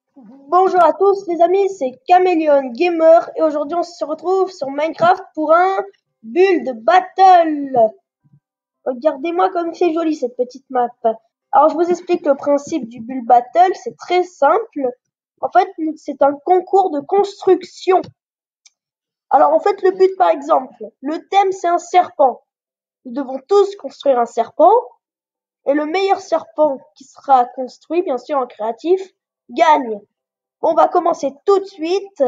Bonjour à tous les amis, c'est Caméléon Gamer et aujourd'hui on se retrouve sur Minecraft pour un build battle. Regardez-moi comme c'est joli cette petite map. Alors je vous explique le principe du build battle, c'est très simple. En fait, c'est un concours de construction. Alors en fait, le but par exemple, le thème c'est un serpent. Nous devons tous construire un serpent et le meilleur serpent qui sera construit, bien sûr en créatif, gagne. On va commencer tout de suite.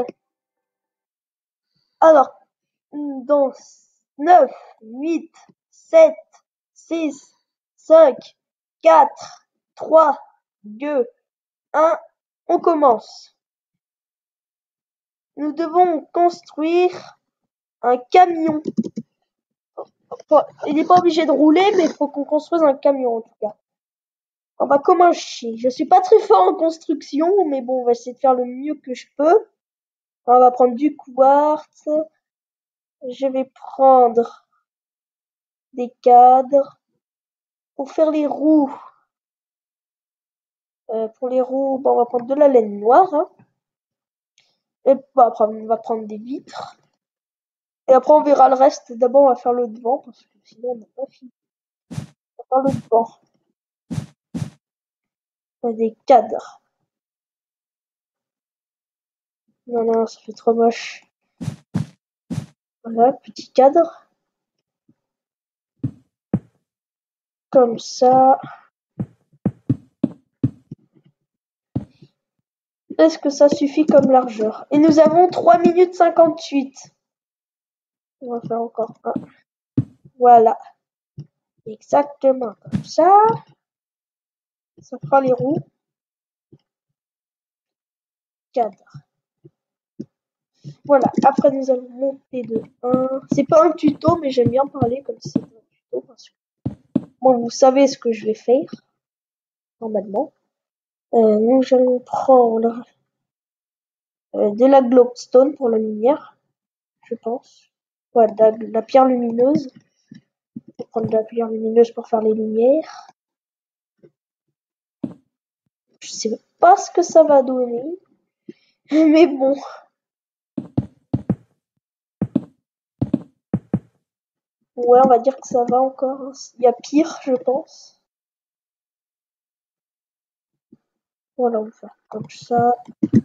Alors, dans 9, 8, 7, 6, 5, 4, 3, 2, 1, on commence. Nous devons construire un camion. Il n'est pas obligé de rouler, mais il faut qu'on construise un camion en tout cas. On va commencer. Je suis pas très fort en construction, mais bon, on va essayer de faire le mieux que je peux. On va prendre du quartz. Je vais prendre des cadres pour faire les roues. Pour les roues, on va prendre de la laine noire. Hein. Et après, on va prendre des vitres. Et après, on verra le reste. D'abord, on va faire le devant, parce que sinon, on n'a pas fini. On va faire le devant. On a des cadres. Non, non, ça fait trop moche. Voilà, petit cadre. Comme ça. Est-ce que ça suffit comme largeur? Et nous avons 3 minutes 58. On va faire encore un. Voilà. Exactement comme ça. Ça fera les roues. Cadre. Voilà. Après, nous allons monter de 1. C'est pas un tuto, mais j'aime bien parler comme si c'était un tuto parce que moi, vous savez ce que je vais faire normalement. Nous allons prendre de la glowstone pour la lumière, je pense. Ouais, de la pierre lumineuse. On va prendre de la pierre lumineuse pour faire les lumières. Je sais pas ce que ça va donner, mais bon. Ouais, on va dire que ça va encore. Il y a pire, je pense. Voilà, on va faire comme ça.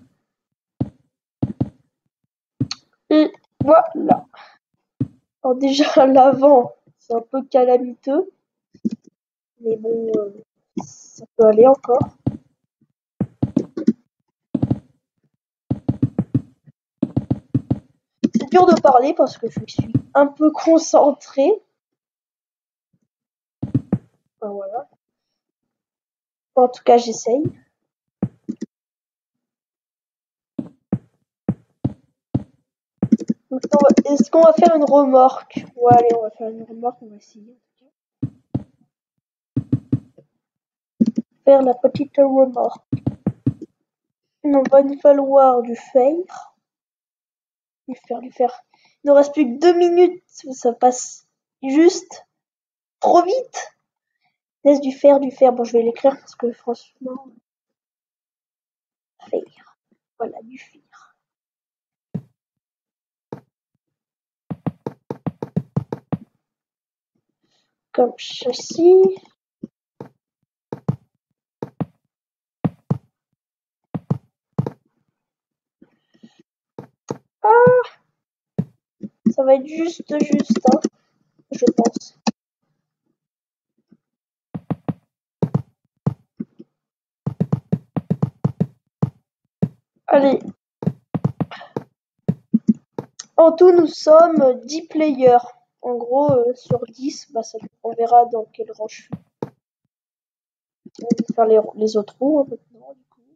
Et voilà. Alors déjà, l'avant, c'est un peu calamiteux. Mais bon, ça peut aller encore. C'est dur de parler parce que je suis un peu concentrée. Enfin, voilà. En tout cas, j'essaye. Est-ce qu'on va faire une remorque? Ouais, allez, on va faire une remorque, on va essayer. Faire la petite remorque. Il va nous falloir du fer. Du fer. Il ne reste plus que 2 minutes. Ça passe juste trop vite. Laisse du fer. Bon, je vais l'écrire parce que franchement. Fer. Voilà, du fer. Comme ceci. Ah, ça va être juste, hein, je pense. Allez. En tout, nous sommes 10 players. En gros, sur 10, bah, on verra dans quel rang je suis. On va faire les autres roues hein, maintenant, du coup.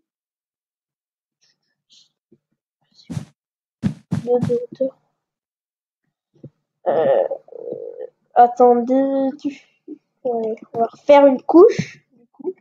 De hauteur. Attendez. Ouais, on va refaire une couche, du coup.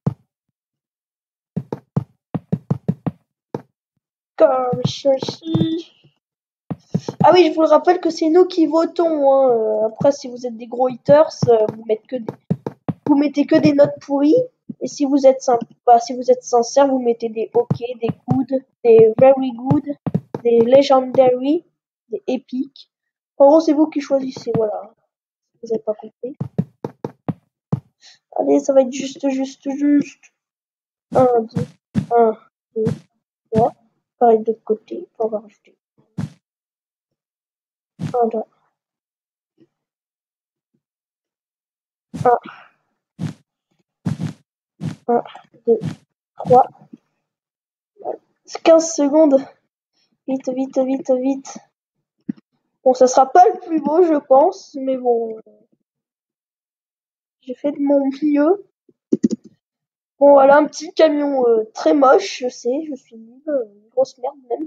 Comme ceci. Ah oui, je vous le rappelle que c'est nous qui votons. Hein. Après, si vous êtes des gros haters, vous mettez que des notes pourries. Et si vous êtes sympa, si vous êtes sincère, vous mettez des OK, des good, des very good, des legendary, des epic. En gros, c'est vous qui choisissez, voilà. Vous n'avez pas compris. Allez, ça va être juste. 1, 2, 1, 2, 3. Pareil de l'autre côté. On va rajouter. 1, 2, 1, 2, 3. 15 secondes. Vite, vite, vite, vite. Bon, ça sera pas le plus beau, je pense, mais bon. J'ai fait de mon mieux. Bon, voilà, un petit camion très moche, je sais, je suis nulle, une grosse merde même.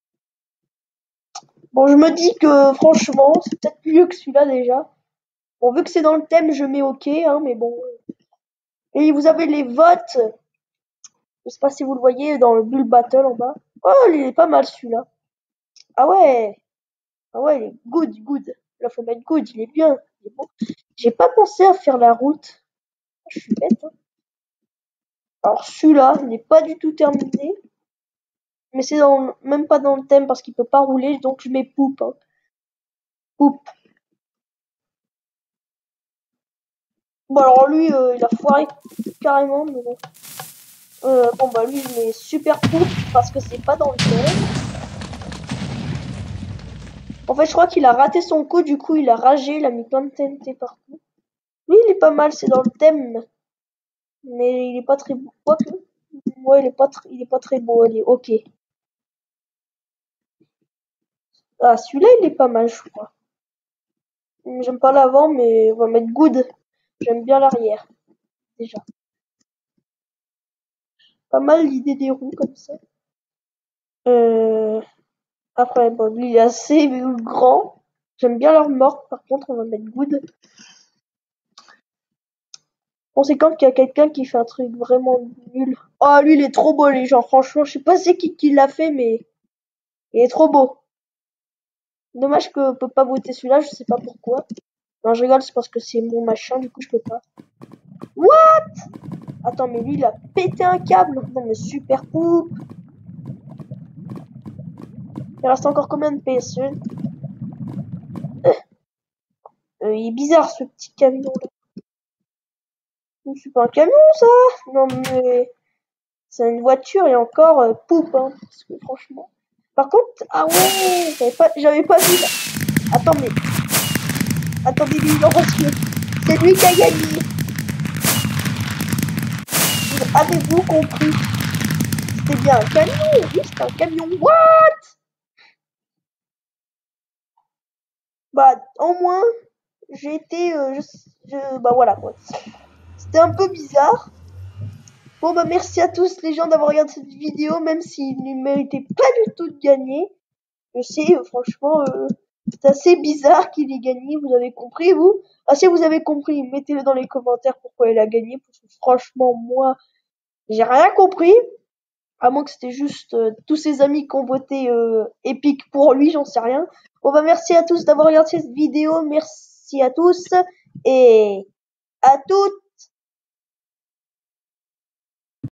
Bon, je me dis que franchement, c'est peut-être mieux que celui-là déjà. Bon, vu que c'est dans le thème, je mets OK, hein, mais bon. Et vous avez les votes. Je sais pas si vous le voyez dans le Bull Battle en bas. Oh, il est pas mal celui-là. Ah ouais. Ah ouais, il est good, good. Là, faut mettre good, il est bien. Il est bon. J'ai pas pensé à faire la route. Je suis bête, hein. Alors celui-là, il n'est pas du tout terminé. Mais c'est même pas dans le thème parce qu'il peut pas rouler, donc je mets poupe, hein. Poupe. Bon alors lui, il a foiré carrément, mais bon. Bon bah lui, je mets super poupe parce que c'est pas dans le thème. En fait, je crois qu'il a raté son coup, du coup il a ragé, il a mis plein de TNT partout. Lui, il est pas mal, c'est dans le thème. Mais il est pas très beau. Quoique. Ouais, il est pas très beau, il est ok. Ah, celui-là, il est pas mal, je crois. J'aime pas l'avant, mais on va mettre good. J'aime bien l'arrière, déjà. Pas mal l'idée des roues, comme ça. Après, bon, lui, il est assez grand. J'aime bien leur remorque, par contre, on va mettre good. Conséquent qu'il y a quelqu'un qui fait un truc vraiment nul. Oh, lui, il est trop beau, les gens. Franchement, je sais pas c'est qui l'a fait, mais il est trop beau. Dommage que je peux pas voter celui-là, je sais pas pourquoi. Non, je rigole, c'est parce que c'est mon machin, du coup, je peux pas. What? Attends, mais lui, il a pété un câble. Non, mais super poupe. Il reste encore combien de PSE? Il est bizarre, ce petit camion-là. C'est pas un camion, ça? Non, mais c'est une voiture et encore poupe, hein. Parce que franchement. Par contre, ah ouais, j'avais pas vu. Attends, mais. Attendez, non, parce que c'est lui qui a gagné. Avez-vous compris? C'était bien un camion, oui, c'était un camion. What? Bah, au moins, j'ai été, bah voilà quoi. C'était un peu bizarre. Bon bah merci à tous les gens d'avoir regardé cette vidéo, même s'ils ne méritaient pas du tout de gagner. Je sais, franchement, c'est assez bizarre qu'il ait gagné. Vous avez compris, vous? Ah, si vous avez compris, mettez-le dans les commentaires pourquoi il a gagné. Parce que franchement, moi, j'ai rien compris. À moins que c'était juste tous ses amis qui ont voté Epic pour lui, j'en sais rien. Bon bah merci à tous d'avoir regardé cette vidéo. Merci à tous et à toutes.